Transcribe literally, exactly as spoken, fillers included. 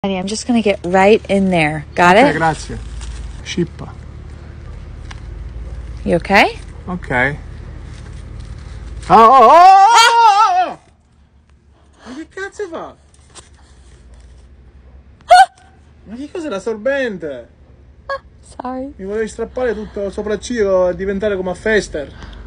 I'm just gonna get right in there. Got Ok, it? grazie. Scippa. You okay? Ok. Oh, oh, oh, oh, oh! Ma che cazzo fa? Ma che cos'è l'assorbente? Sorry. Mi volevi strappare tutto il sopracciglio e diventare come a Fester.